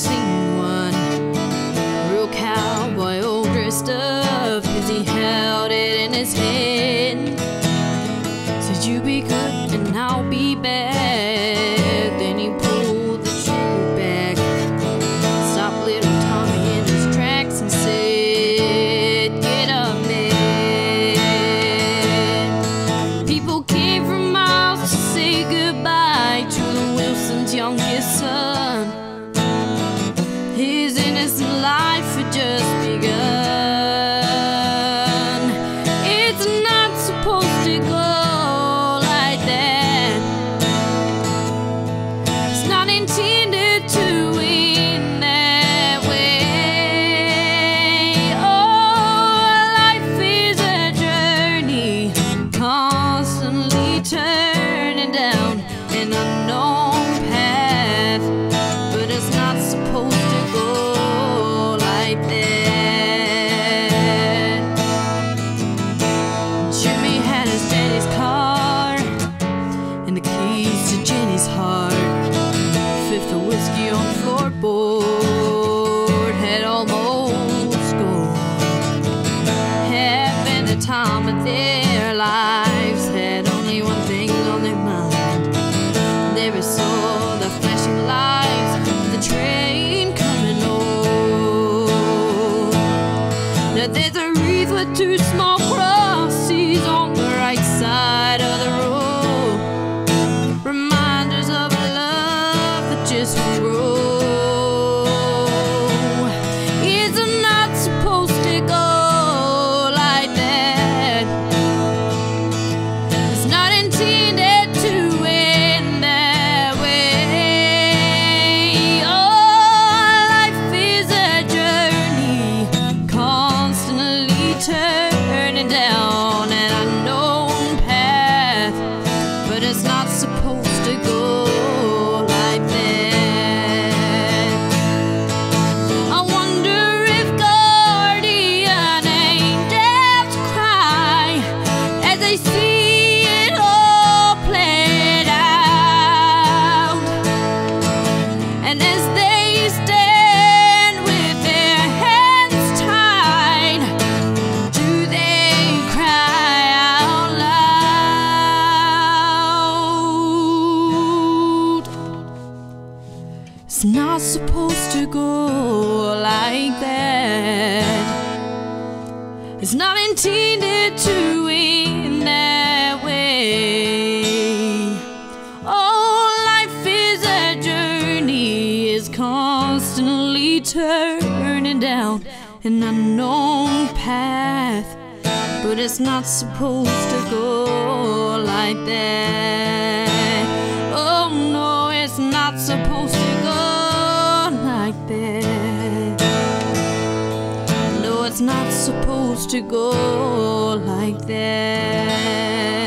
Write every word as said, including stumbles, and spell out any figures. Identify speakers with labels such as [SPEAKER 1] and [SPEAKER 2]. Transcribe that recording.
[SPEAKER 1] seen one real cowboy all dressed up, 'cause he held it in his hand. Said, "You be good and I'll be bad." Then he pulled the trigger back, stopped little Tommy in his tracks and said, "Get up, man." People came from miles to say goodbye to the Wilson's youngest son. His innocent life had just begun. It's not supposed to go like that. It's not intended to end that way. Oh, life is a journey, constantly turning down an unknown path, but it's not supposed to go like that. Jimmy had his daddy's car and the keys to Jenny's heart. Fifth of whiskey on the floorboard, had almost gone. Having the time of their lives, had only one thing on their mind. They saw the flashing lights of the train coming on. Now there's a wreath with two small crosses on the right side of the road, reminders of a love that just won't grow. It's not supposed to go like that. It's not intended to end that way. Oh, life is a journey, constantly turning down an unknown path, but it's not supposed to go like that. I wonder if guardian angels cry as they see it all played out, and as they stand with their hands tied, do they cry out loud? It's not supposed to go like that. It's not intended to end that way. Oh, life is a journey, is constantly turning down an unknown path, but it's not supposed to go like that. Oh no, it's not supposed to go like that. No, it's not supposed to go like that.